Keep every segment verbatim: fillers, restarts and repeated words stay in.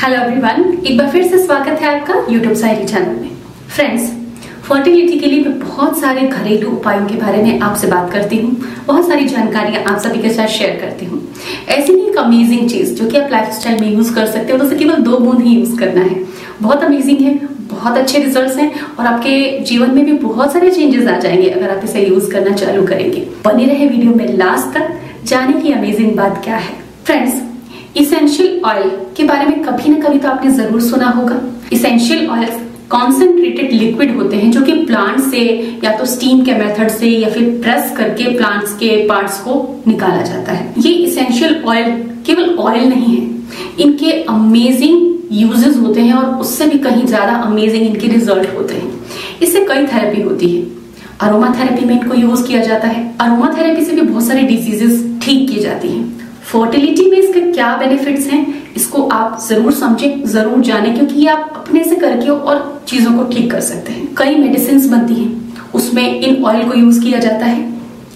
Hello everyone, एक बार फिर से स्वागत है आपका यूट्यूब सायरी चैनल में। फ्रेंड्स, फर्टिलिटी के लिए मैं बहुत सारे घरेलू उपायों के बारे में आपसे बात करती हूँ, बहुत सारी जानकारियां आप सभी के साथ शेयर करती हूँ। ऐसी ही एक अमेजिंग चीज जो कि आप लाइफस्टाइल में यूज कर सकते हो, तो उसे केवल दो बूंद ही यूज करना है। बहुत अमेजिंग है, बहुत अच्छे रिजल्ट्स हैं और आपके जीवन में भी बहुत सारे चेंजेस आ जाएंगे अगर आप इसे यूज करना चालू करेंगे। बने रहे वीडियो में लास्ट तक, जाने की अमेजिंग बात क्या है। फ्रेंड्स, इसेंशियल ऑयल के बारे में कभी ना कभी तो आपने जरूर सुना होगा। इसेंशियल ऑयल्स कॉन्सेंट्रेटेड लिक्विड होते हैं जो कि प्लांट से या तो स्टीम के मेथड से या फिर प्रेस करके प्लांट्स के पार्ट्स को निकाला जाता है। ये इसेंशियल ऑयल केवल ऑयल नहीं है, इनके अमेजिंग यूजेस होते हैं और उससे भी कहीं ज्यादा अमेजिंग इनके रिजल्ट होते हैं। इससे कई थेरेपी होती है। अरोमा थेरेपी में इनको यूज किया जाता है। अरोमा थेरेपी से भी बहुत सारी डिजीजेस ठीक की जाती हैं। फर्टिलिटी में इसके क्या बेनिफिट्स हैं, इसको आप जरूर समझें, जरूर जानें, क्योंकि ये आप अपने से करके और चीजों को ठीक कर सकते हैं। कई मेडिसिन बनती हैं, उसमें इन ऑयल को यूज किया जाता है।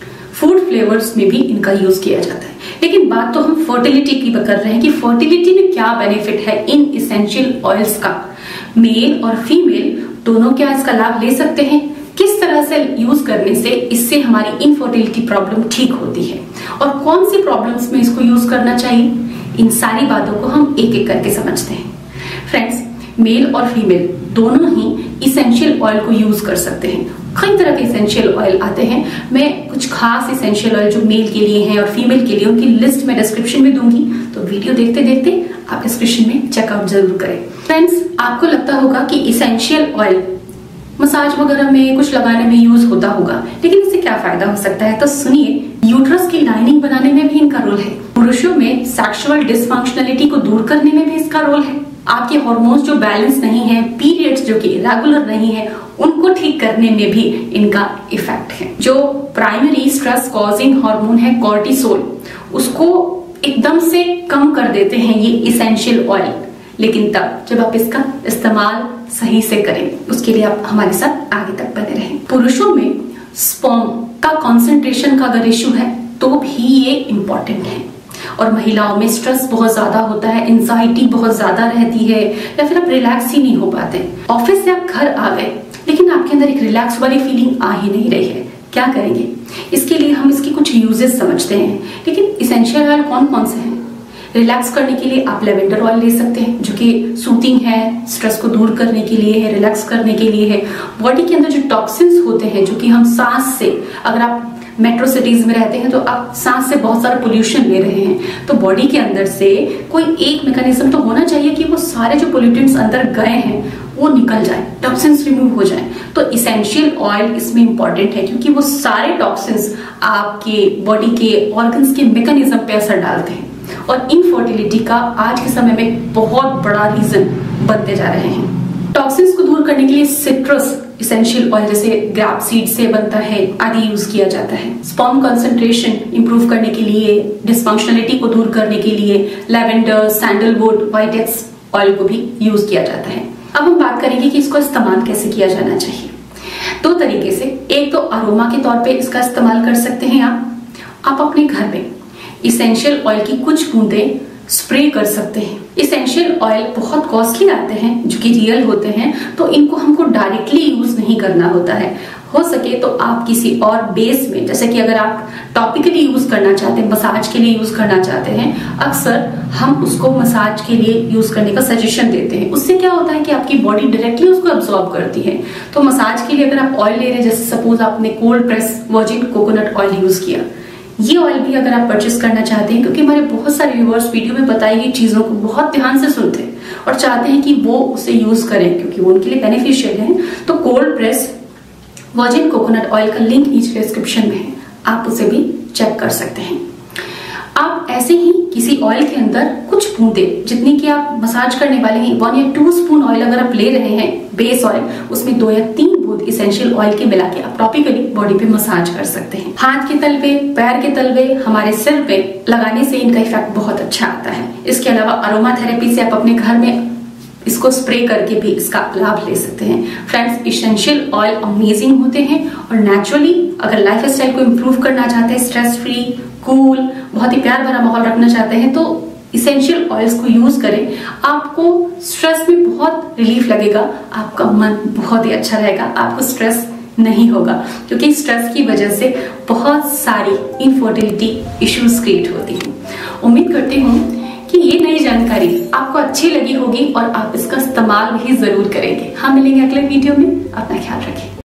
फूड फ्लेवर्स में भी इनका यूज किया जाता है। लेकिन बात तो हम फर्टिलिटी की कर रहे हैं कि फर्टिलिटी में क्या बेनिफिट है इन इसेंशियल ऑयल्स का। मेल और फीमेल दोनों क्या इसका लाभ ले सकते हैं, किस तरह से यूज करने से इससे हमारी इनफर्टिलिटी प्रॉब्लम ठीक होती है और कौन सी प्रॉब्लम्स में इसको यूज करना चाहिए, इन सारी बातों को हम एक एक करके समझते हैं। फ्रेंड्स, मेल और फीमेल दोनों ही इसेंशियल ऑयल को यूज कर सकते हैं। कई तरह के इसेंशियल ऑयल आते हैं। मैं कुछ खास इसेंशियल ऑयल जो मेल के लिए हैं और फीमेल के लिए, उनकी लिस्ट मैं डिस्क्रिप्शन में दूंगी, तो वीडियो देखते देखते आप डिस्क्रिप्शन में चेकआउट जरूर करें। फ्रेंड्स, आपको लगता होगा कि इसेंशियल ऑयल मसाज वगैरह में कुछ लगाने में यूज होता होगा, लेकिन इससे क्या फायदा हो सकता है, तो सुनिए। यूट्रस की लाइनिंग बनाने में भी इनका रोल है। पुरुषों में सेक्सुअल डिसफंक्शनलिटी को दूर करने में भी इसका रोल है। आपके हार्मोन्स जो बैलेंस नहीं है, पीरियड्स जो कि रेगुलर नहीं है, उनको ठीक करने में भी इनका इफेक्ट है। जो प्राइमरी स्ट्रेस कॉजिंग हार्मोन है कॉर्टिसोल, उसको एकदम से कम कर देते हैं ये इसेंशियल ऑयल। लेकिन तब जब आप इसका इस्तेमाल सही से करें, उसके लिए आप हमारे साथ आगे तक बने रहें। पुरुषों में स्पर्म का कंसंट्रेशन का अगर इश्यू है तो भी ये इम्पोर्टेंट है। और महिलाओं में स्ट्रेस बहुत ज्यादा होता है, एंजाइटी बहुत ज्यादा रहती है, या फिर आप रिलैक्स ही नहीं हो पाते। ऑफिस से आप घर आ गए लेकिन आपके अंदर एक रिलैक्स वाली फीलिंग आ ही नहीं रही है, क्या करेंगे? इसके लिए हम इसकी कुछ यूजेस समझते हैं। लेकिन इसेंशियल ऑयल कौन कौन से हैं? रिलैक्स करने के लिए आप लेवेंडर ऑयल ले सकते हैं, जो कि सूथिंग है, स्ट्रेस को दूर करने के लिए है, रिलैक्स करने के लिए है। बॉडी के अंदर जो टॉक्सिन्स होते हैं, जो कि हम सांस से, अगर आप मेट्रो सिटीज में रहते हैं तो आप सांस से बहुत सारा पोल्यूशन ले रहे हैं, तो बॉडी के अंदर से कोई एक मैकेनिज्म तो होना चाहिए कि वो सारे जो पोल्यूटेंट्स अंदर गए हैं वो निकल जाए, टॉक्सिन्स रिमूव हो जाए। तो इसेंशियल ऑयल इसमें इंपॉर्टेंट है, क्योंकि वो सारे टॉक्सिन्स आपके बॉडी के ऑर्गन्स के मैकेनिज्म पे असर डालते हैं और इनफर्टिलिटी का आज के समय में बहुत बड़ा रीजन बनते जा रहे हैं। टॉक्सिन्स को दूर करने के लिए सिट्रस इसेंशियल ऑयल, जैसे ग्रैप सीड से बनता है, आदि यूज किया जाता है। स्पर्म कंसंट्रेशन इंप्रूव करने के लिए, डिसफंक्शनलिटी को दूर करने के लिए लेवेंडर, सैंडलवुड, व्हाइट एक्स ऑयल को भी यूज किया जाता है। अब हम बात करेंगे कि इसको इस्तेमाल कैसे किया जाना चाहिए। दो तरीके से, एक तो अरोमा के तौर पे इसका इस्तेमाल कर सकते हैं आप आप अपने घर में इसेंशियल ऑयल की कुछ बूंदें स्प्रे कर सकते हैं। इसेंशियल ऑयल बहुत कॉस्टली आते हैं, जो कि रियल होते हैं, तो इनको हमको डायरेक्टली यूज नहीं करना होता है। हो सके तो आप किसी और बेस में, जैसे कि अगर आप टॉपिकली यूज करना चाहते हैं, मसाज के लिए यूज करना चाहते हैं, अक्सर हम उसको मसाज के लिए यूज करने का सजेशन देते हैं। उससे क्या होता है कि आपकी बॉडी डायरेक्टली उसको एब्जॉर्ब करती है। तो मसाज के लिए अगर आप ऑयल ले रहे हैं, जैसे सपोज आपने cold press virgin coconut oil use किया, ये ऑयल भी अगर आप परचेस करना चाहते हैं, क्योंकि हमारे बहुत सारे व्यूअर्स वीडियो में बताई गई चीजों को बहुत ध्यान से सुनते हैं और चाहते हैं कि वो उसे यूज करें क्योंकि वो उनके लिए बेनिफिशियल है, तो cold press virgin coconut oil का लिंक नीचे डिस्क्रिप्शन में है, आप उसे भी चेक कर सकते हैं। आप ऐसे ही किसी ऑयल के अंदर कुछ बूंदे, जितनी कि आप मसाज करने वाले हैं, वन या टू स्पून ऑयल अगर आप ले रहे हैं बेस ऑयल, उसमें दो या तीन बूंद इसेंशियल ऑयल के मिला के आप टॉपिकली बॉडी पे मसाज कर सकते हैं। हाथ के तलवे, पैर के तलवे, हमारे सिर पे लगाने से इनका इफेक्ट बहुत अच्छा आता है। इसके अलावा अरोमा थेरेपी से आप अपने घर में इसको स्प्रे करके भी इसका लाभ ले सकते हैं। फ्रेंड्स, इसेंशियल ऑयल अमेजिंग होते हैं और नेचुरली अगर लाइफस्टाइल को इम्प्रूव करना चाहते हैं, स्ट्रेस फ्री, कूल, बहुत ही प्यार भरा माहौल रखना चाहते हैं, तो इसेंशियल ऑयल्स को यूज करें, आपको स्ट्रेस में बहुत रिलीफ लगेगा, आपका मन बहुत ही अच्छा रहेगा, आपको स्ट्रेस नहीं होगा, क्योंकि स्ट्रेस की वजह से बहुत सारी इनफर्टिलिटी इश्यूज क्रिएट होती हैं। उम्मीद करती हूँ कि ये नई जानकारी आपको अच्छी लगी होगी और आप इसका इस्तेमाल भी जरूर करेंगे। हम मिलेंगे अगले वीडियो में, अपना ख्याल रखें।